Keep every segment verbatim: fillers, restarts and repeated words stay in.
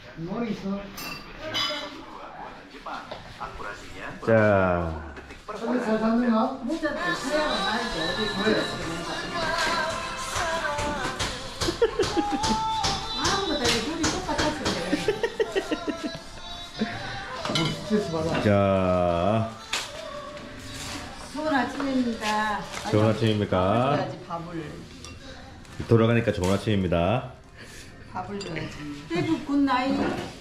자. 근데 잘 샀느냐? 모자도 사양은 나는데 어디 그래? 아무것도 아니고 둘이 똑같았어. 스트레스 받아. 자. 좋은 아침입니다. 좋은 아침입니까? 줘야지 밥을. 돌아가니까 좋은 아침입니다. 밥을 줘야지. 대구 굿나잇.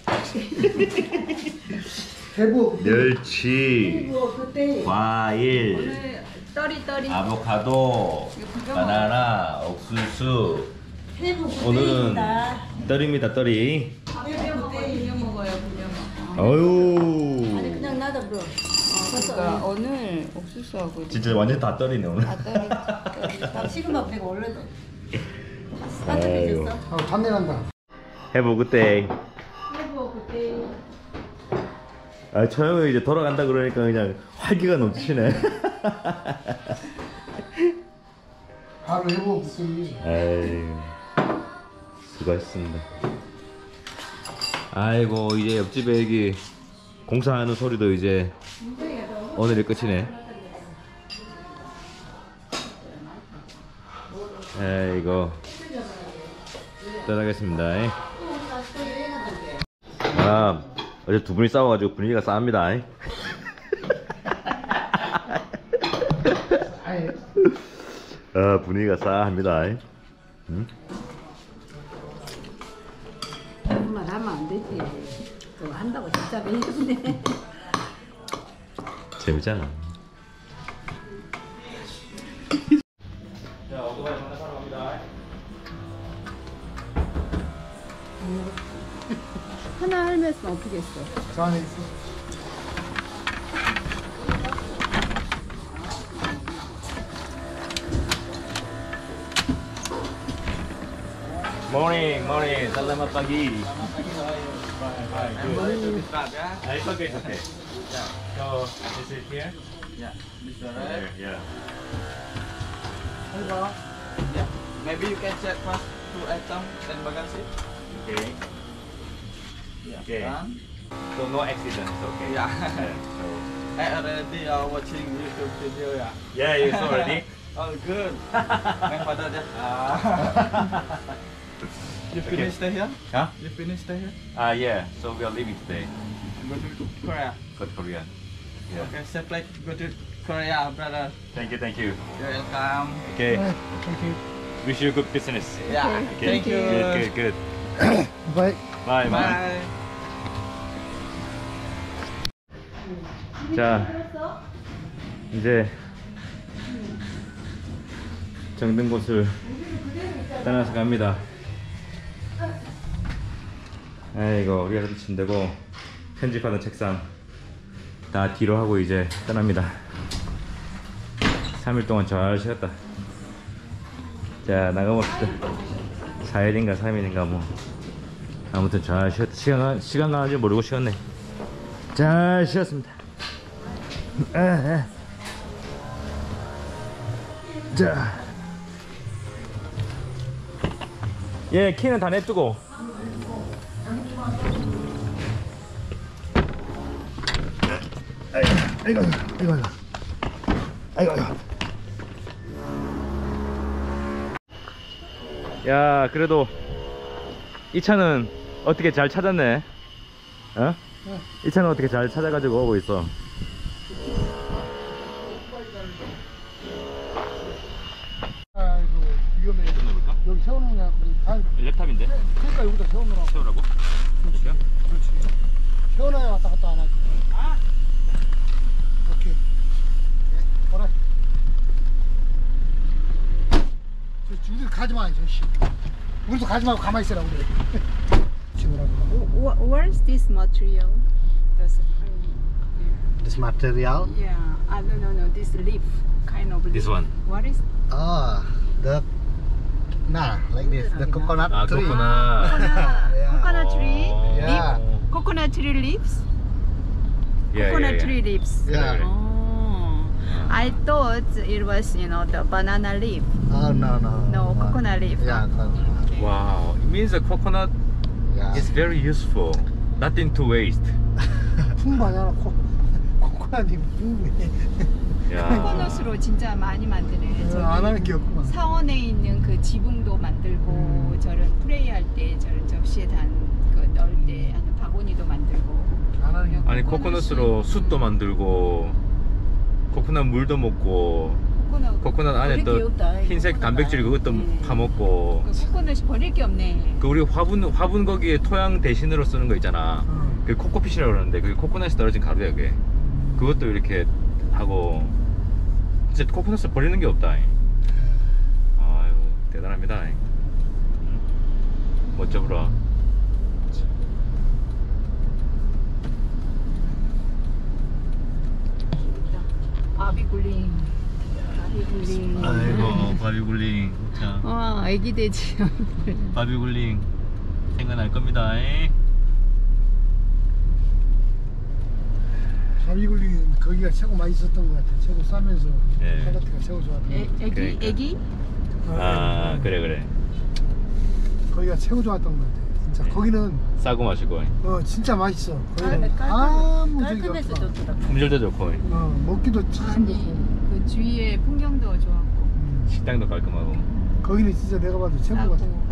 대부 멸치, 그리고 그때 과일, 오늘 떠리 떠리. 아보카도, 바나나, 옥수수. 대구 오늘은 굿데이입니다. 떨입니다, 떨이. 대구 굿데이 이거 먹어요, 그냥. 아니 어유. 그냥 놔둬 bro. 그러니까 오늘 옥수수하고 진짜 완전 다 떨이네 오늘. 아 떠리. 떠리. 지금만 내가 원래도 아이고. 따뜻해졌어. 아, 탄내 난다. Have a good day. 대구 굿데이. 아, 처형이 이제 돌아간다 그러니까 그냥 활기가 넘치네. 바로 해보고 그지. 아이, 수고했습니다. 아이고, 이제 옆집에 여기 공사하는 소리도 이제 오늘이 끝이네. 아이고, 떠나겠습니다. 아, 어제 두 분이 싸워가지고 분위기가 싸합니다. 아, 분위기가 싸합니다. 응? 정말 하면 안 되지. 그거 한다고 진짜 매일이네. 재밌잖아. 자, 오토바이 하나 사러 갑니다. 하나 할매서 어떻게 했어? 저 안에 있어. Morning, morning. Selamat pagi. Ah, it's okay, it's okay. So, is it here? Yeah, this one, Here, right? yeah. Hello. Yeah. Maybe you can check first two items then bagasi. Okay. Yeah. Okay. Done. So no accidents, okay? Yeah. So, I already uh, watching YouTube video, yeah. yeah, you saw already? Oh, good. My father just. Uh, you Okay. finish stay here? Huh? You finish stay here? Ah, yeah. So we are leaving today. Go to Korea. Go to Korea. Yeah. Okay, safe flight. Go to Korea, brother. Thank you, thank you. You're welcome. Okay. Thank you. Wish you good business. Yeah. Okay. Thank you. Good, good, good. 바이. Bye, bye. Bye. 자, 이제 정든 곳을 떠나서 갑니다. 아이고, 우리가 그렇게 침대고 편집하는 책상 다 뒤로 하고 이제 떠납니다. 삼 일 동안 잘 쉬었다. 자, 나가봅시다. 사 일인가 삼 일인가 뭐 아무튼 잘 쉬었다. 시간, 시간 가는 줄 모르고 쉬었네. 잘 쉬었습니다. 에, 에. 자, 예, 키는 다 냅두고. 아이고, 아이고, 아이고, 아이고. 야, 그래도 이 차는 어떻게 잘 찾았네. 어? 이 차는 어떻게 잘 찾아가지고 오고 있어. 아이고, 위험해. 여기 세우는 거야. 아, 랩탑인데? 그러니까 여기다 세우느라고. 세우라고? 그렇죠? 그렇지. 세워놔야 왔다 갔다 안 하지. 아? 오케이. 네, 뭐라? 저 우리 가지 마, 이제 씨. 우리도 가지 말고 가만히 있으라 그래. 지우라고. What, what is this material? That's This material? yeah. I don't know. No, this leaf kind of. This leaf. one. What is? Oh, the nah, like this, the coconut 아, tree. 그렇구나. Coconut, Yeah. coconut tree. Yeah. Leaf. Coconut tree leaves. Yeah, coconut yeah, yeah. tree leaves. Yeah. Oh, I thought it was you know the banana leaf. Oh no no. No, Uh, coconut leaf. Yeah, coconut. Wow, it means a coconut Yeah. It's very useful. Nothing to waste. 풍부하잖아. 코, 코코넛이 풍부해. 야. 코코넛으로 진짜 많이 만드네. 어, 안 하는 게 없구만. 사원에 있는 그 지붕도 만들고 음. 저런 프레이 할 때 저런 접시에 단그 넣을 때 하는 바구니도 만들고. 안 하는 게 없구만. 아니 코코넛으로 숯도 만들고 코코넛 물도 먹고 코코넛, 코코넛 안에 또 귀엽다, 이 흰색 코코넛. 단백질 그것도 네. 파먹고 그 코코넛이 버릴 게 없네. 그 우리 화분 화분 거기에 토양 대신으로 쓰는 거 있잖아. 어. 그 코코핏이라고 그러는데 그게 코코넛이 떨어진 가루야 그게. 그것도 이렇게 하고 진짜 코코넛을 버리는 게 없다. 아유 대단합니다. 멋져 보라. 바비굴링. 바비굴링. 아이고 바비굴링. 자 와, 애기 돼지. 바비굴링 생각날 겁니다. 바비굴링은 거기가 최고 맛있었던 것 같아. 최고 싸면서 예. 퀄리티가 최고 좋았던 것 애, 같아. 애기? 그러니까. 애기? 어, 아 그래 그래. 거기가 최고 좋았던 것 같아. 진짜 예. 거기는 싸고 마시고 어 진짜 맛있어. 깔- 거기는 깔끔해- 아무 저기 깔끔해서 없어. 좋더라고. 품질도 좋고 어 먹기도 참 아니, 좋고. 그 주위에 풍경도 좋았고. 음. 식당도 깔끔하고. 거기는 진짜 내가 봐도 최고 같아. 싸고.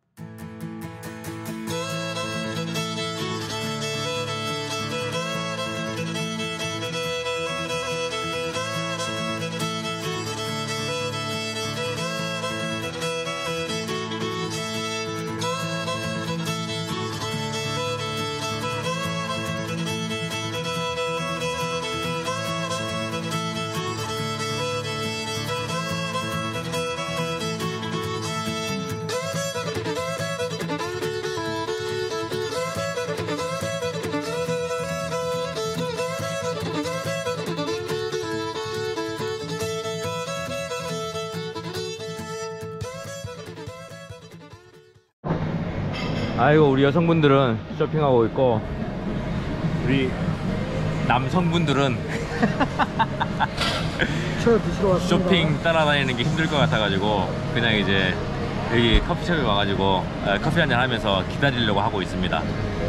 아이고 우리 여성분들은 쇼핑하고 있고 우리 남성분들은 저 드시러 왔습니다. 쇼핑 따라다니는 게 힘들 것 같아가지고 그냥 이제 여기 커피숍에 와가지고 어, 커피 한잔 하면서 기다리려고 하고 있습니다.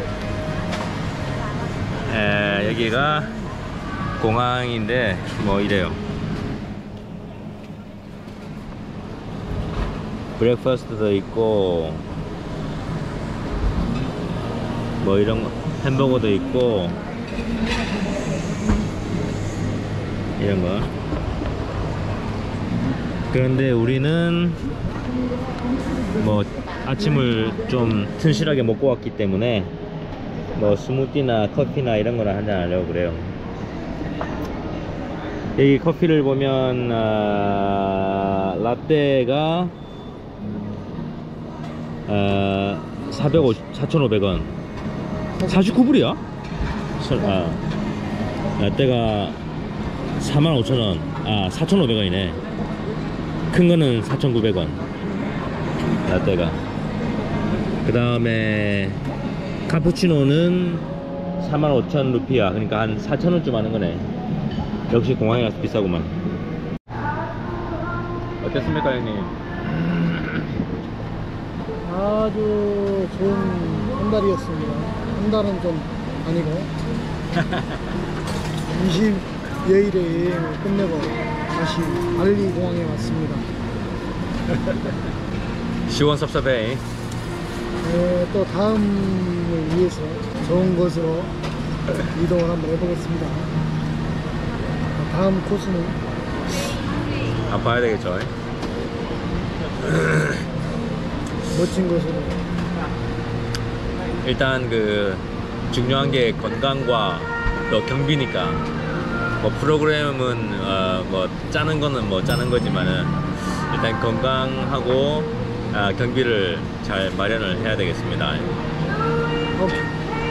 에, 여기가 공항인데 뭐 이래요. 브렉퍼스트도 있고 뭐 이런 거 햄버거도 있고 이런 거. 그런데 우리는 뭐 아침을 좀 튼실하게 먹고 왔기 때문에 뭐 스무디나 커피나 이런 거나 한잔 하려고 그래요. 여기 커피를 보면 아, 라떼가 아, 사천오백 원 사십구 불이야? 아, 라떼가 사만 오천 원 아 사천오백 원이네 큰 거는 사천구백 원 라떼가. 그 다음에 카푸치노는 사만 오천 루피야. 그러니까 한 사천 원쯤 하는 거네. 역시 공항에 가서 비싸구만. 어땠습니까 형님? 아주 좋은 한 달이었습니다. 한 달은 좀 아니고 이십여일에 여행을 끝내고 다시 발리 공항에 왔습니다. 시원섭섭해. 어, 또 다음을 위해서 좋은 곳으로 이동을 한번 해보겠습니다. 다음 코스는 안 봐야 되겠죠? 멋진 곳으로. 일단 그 중요한 게 건강과 또 경비니까 뭐 프로그램은 어 뭐 짜는 거는 뭐 짜는 거지만은 일단 건강하고 아 경비를 잘 마련을 해야 되겠습니다. 오케이.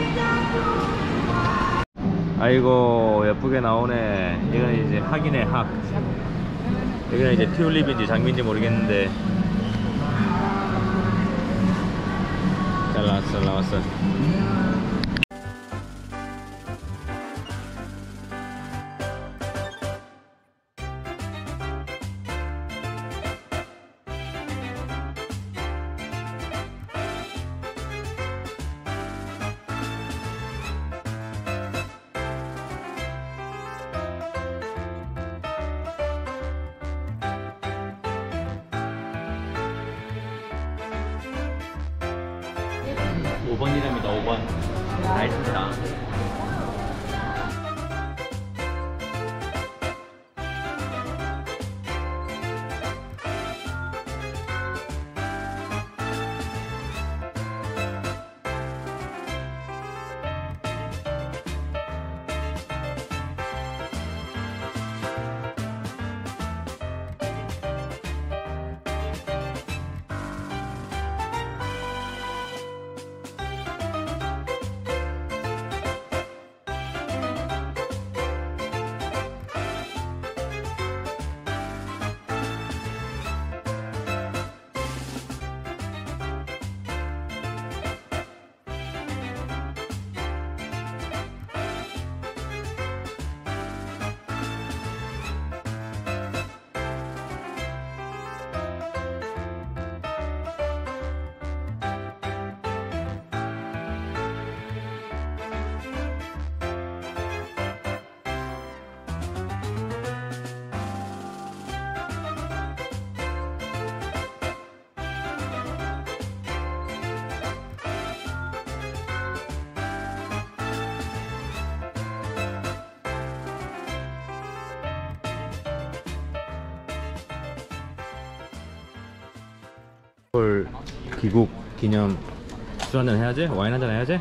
아이고 예쁘게 나오네. 이건 이제 학이네 학. 여기는 이제 튤립인지 장미인지 모르겠는데 잘 나왔어 잘 나왔어. 오 번이랍니다. 오 번. 다 했습니다. 서울 귀국 기념 술 한잔 해야지? 와인 한잔 해야지?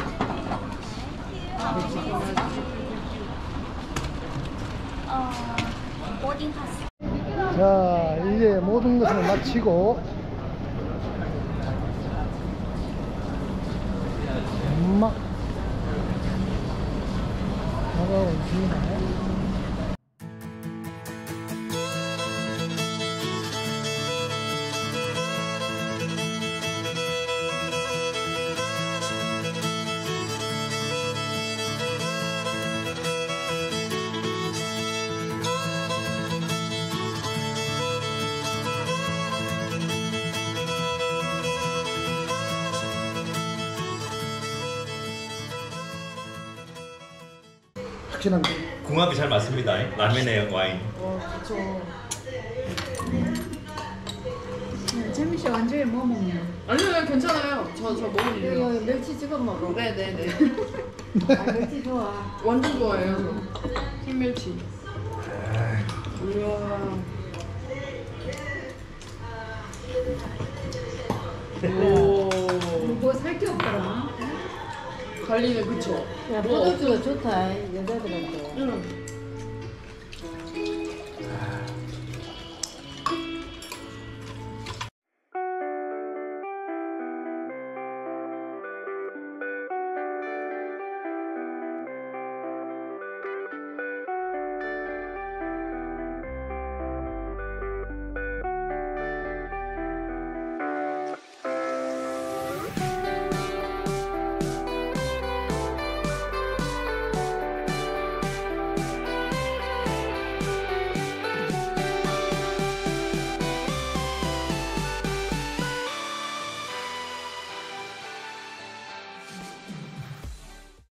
자, 이제 모든 것을 마치고 막 나가고 있습니다. 확실한 궁합이 잘 맞습니다. 라면에 와인. 재민 씨 완전히 뭐 먹냐? 아니요, 괜찮아요. 저, 저 먹을래요. 이거 멸치 찍어 먹어. 네네네. 아, 멸치 좋아. 완전 좋아해요, 저. 흰멸치. 우와. 오. 뭐 살 게 없더라. 관리는 그쵸? 야, 포도주가 좋다, 여자들한테. 응.